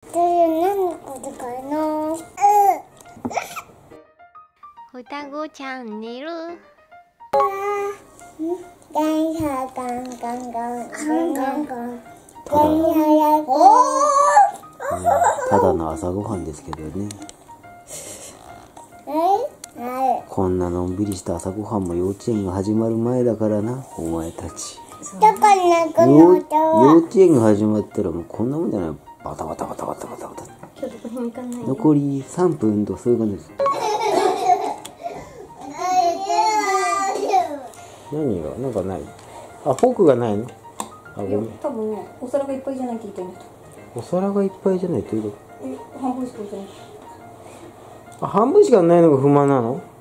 何のことかな。 双子チャンネル。 電車ガンガンガンガンガンガン。 ただの朝ごはんですけどね。こんなのんびりした朝ごはんも幼稚園が始まる前だからな、お前たち。幼稚園が始まったらもうこんなもんじゃない。バタバタバタバタバタバタ。残り3分とそういう感じです。何がなんかない。あ、フォークがないの。あ、ごめん。 多分ね、お皿がいっぱいじゃないといけない。 お皿がいっぱいじゃないということ。 半分しかいけない。 あ、半分しかないのが不満なの。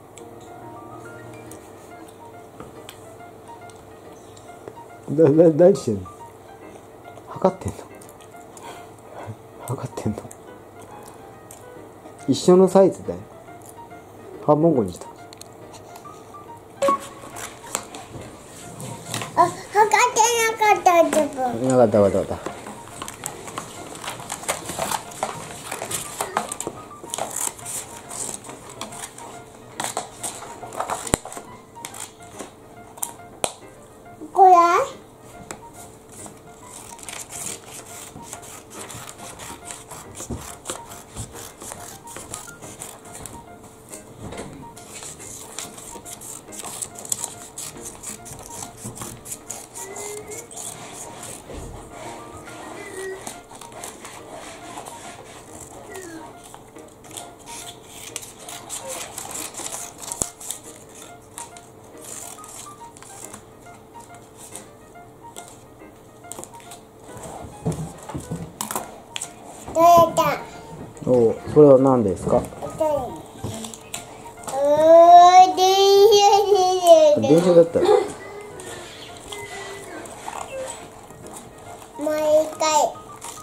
何してんの。測ってんの。測ってんの。一緒のサイズだよ。半分こにした。 測ってなかった自分。 なかったわかった。 これ取れた。 お、それは何ですか。電車だったら。 もう一回。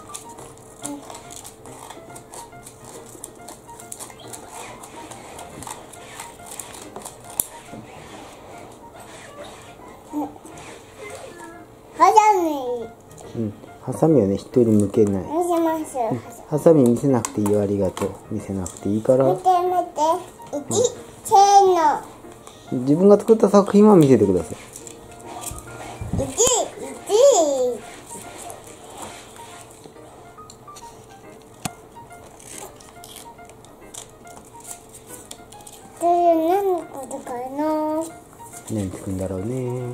ハサミ。 うん。ハサミはね、人に向けない。 見せます。 ハサミ見せなくていいよ、ありがとう。見せなくていいから。 見て。せーの。 自分が作った作品は見せてください。 何のことかな。 何作るんだろうね。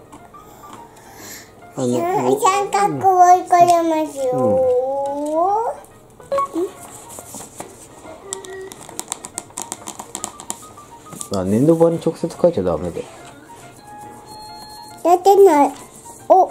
三角をこれますよ。 あ、粘土板に直接書いちゃダメで。 やってない。お。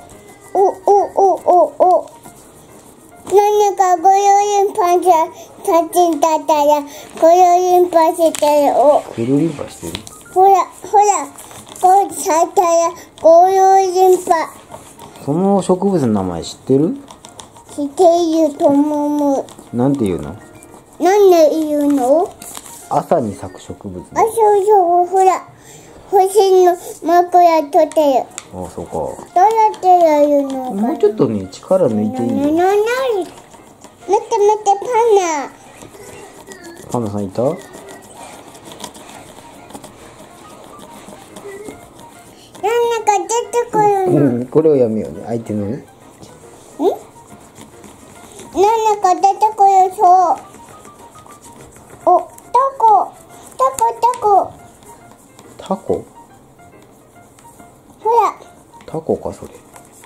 何かご用心パン写真だったら、ご用心パンしてる。お。 くるりんぱしてる。 ほら。こうさったら、ご用心パン。 その植物の名前知ってる？ していると思う。 なんていうの？ なんで言うの？ 朝に咲く植物。 あ、そう、ほら。星の枕取ってる。 あ、そうか。 どうやってやるのかな。 もうちょっとね、力抜いていいよ。 見て、 パンダさんいた？ なんか出てくるの。 これをやめようね、相手のね。 なんか出てくるそう。お、タコ。 タコ？ ほら。 タコか、それ。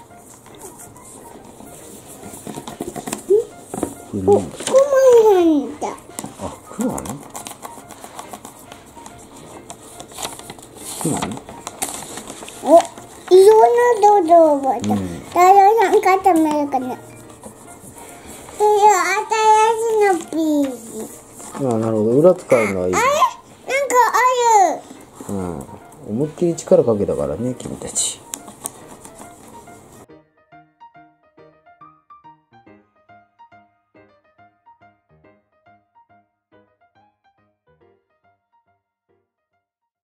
クマなんだ。 あ、クマね。 お、色のドドボだ。ダイヤさん固めるかな。新しいのピース。 あ、なるほど。裏使うのはいい。 なんかある。 うん。思いっきり力かけたからね、君たち。